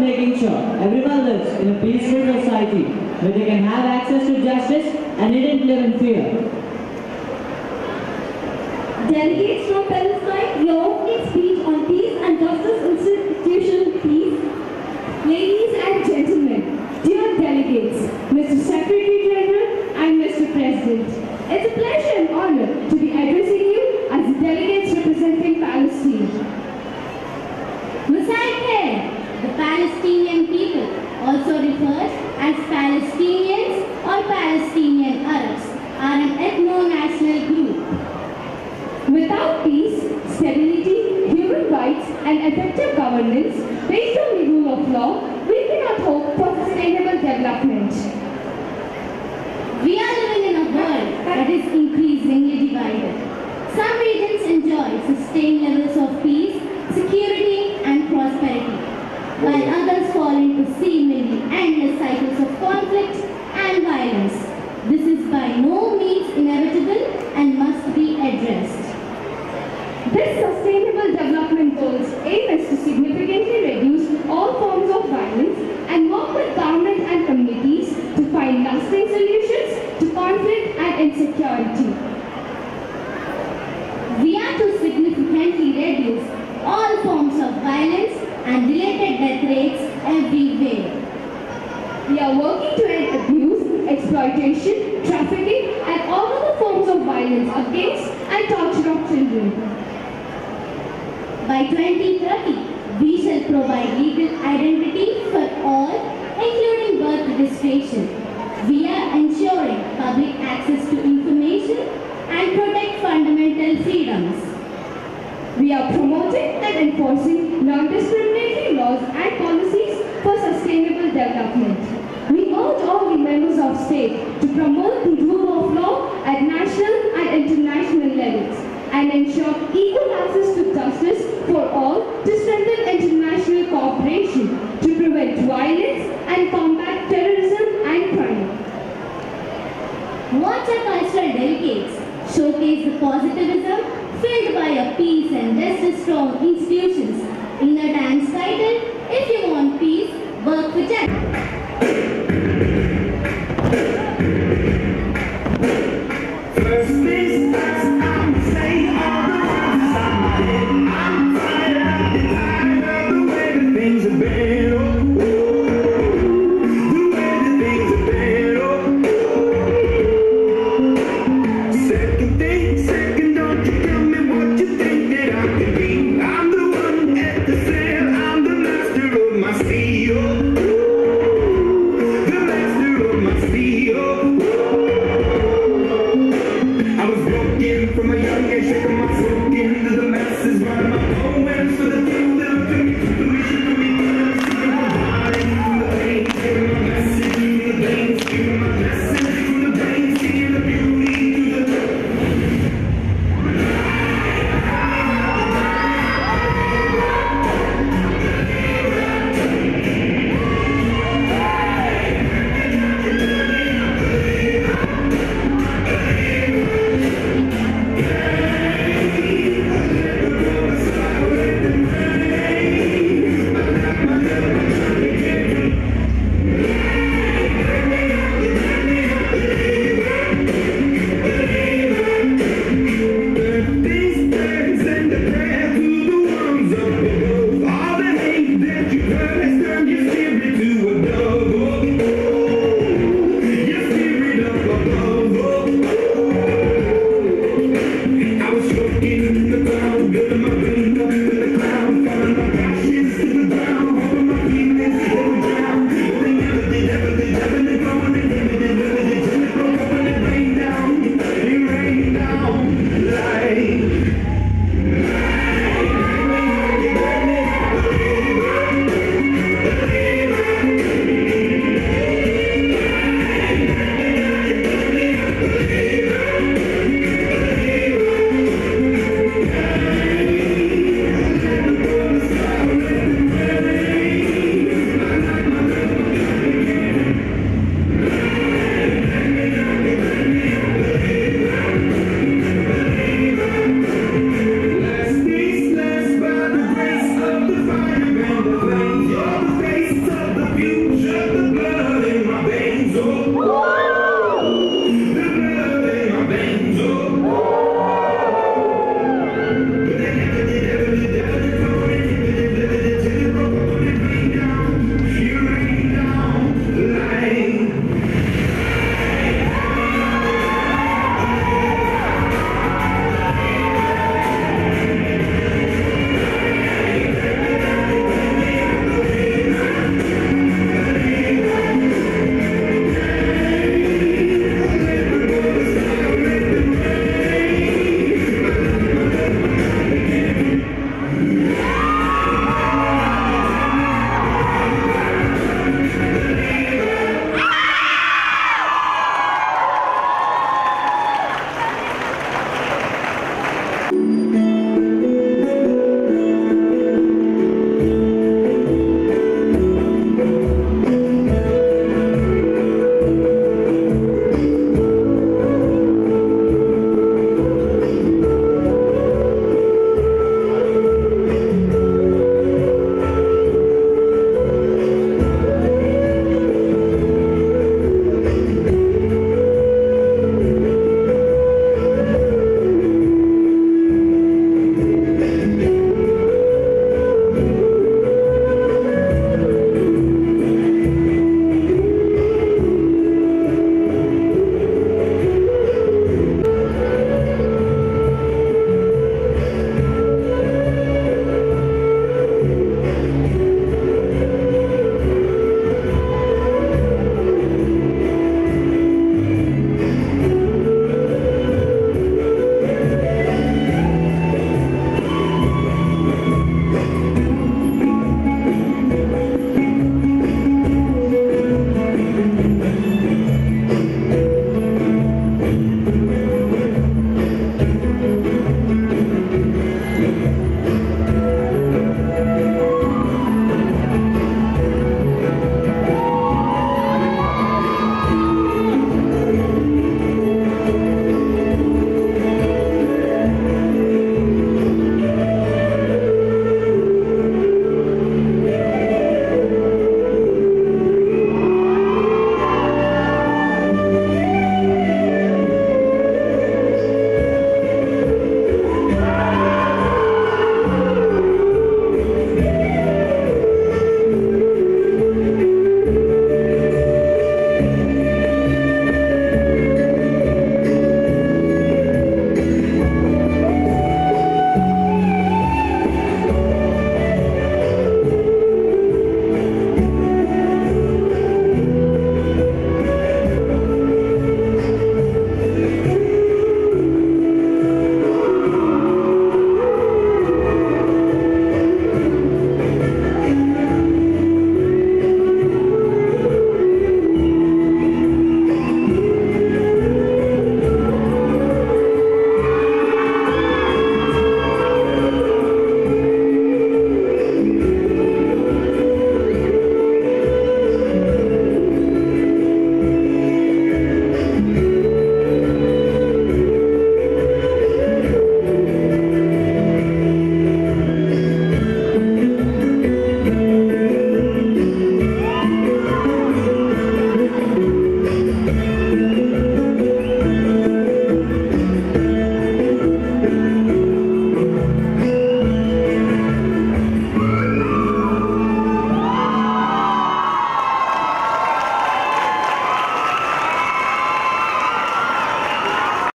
making sure everyone lives in a peaceful society where they can have access to justice and needn't live in fear. Delegates from Palestine, your opening speech on peace and justice institution peace. Ladies and gentlemen, dear delegates, Mr. Secretary General and Mr. President, it's a pleasure and honor to be addressing you as the delegates representing Palestine. Musafir, the Palestinian people, also referred as Palestinians or Palestinian Arabs, are an ethno-national group. Without peace, stability, human rights, and effective governance based on the rule of law, we cannot hope for sustainable development. We are living in a world that is increasingly divided. Some regions enjoy sustained levels of peace, security, and prosperity, while others fall into seemingly endless cycles of conflict and violence. This is by no means inevitable and must be addressed. This Sustainable Development Goals aim is to significantly reduce all forms of violence and work with government and communities to find lasting solutions to conflict and insecurity. We are to significantly reduce all forms of violence and related death rates everywhere. We are working to end abuse, exploitation, trafficking, and all other forms of violence against and torture of children. By 2030, we shall provide legal identity for all, including birth registration. We are ensuring public access to information and protect fundamental freedoms. We are promoting and enforcing non-discriminatory laws and policies for sustainable development. We urge all the members of state to promote the rule of law at national and international levels and ensure equal access to justice for all to strengthen international cooperation to prevent violence and combat terrorism and crime. Watch our cultural delegates showcase the positivism filled by a peace and justice strong institutions in a dance titled, "If You Want Peace, Work for Justice."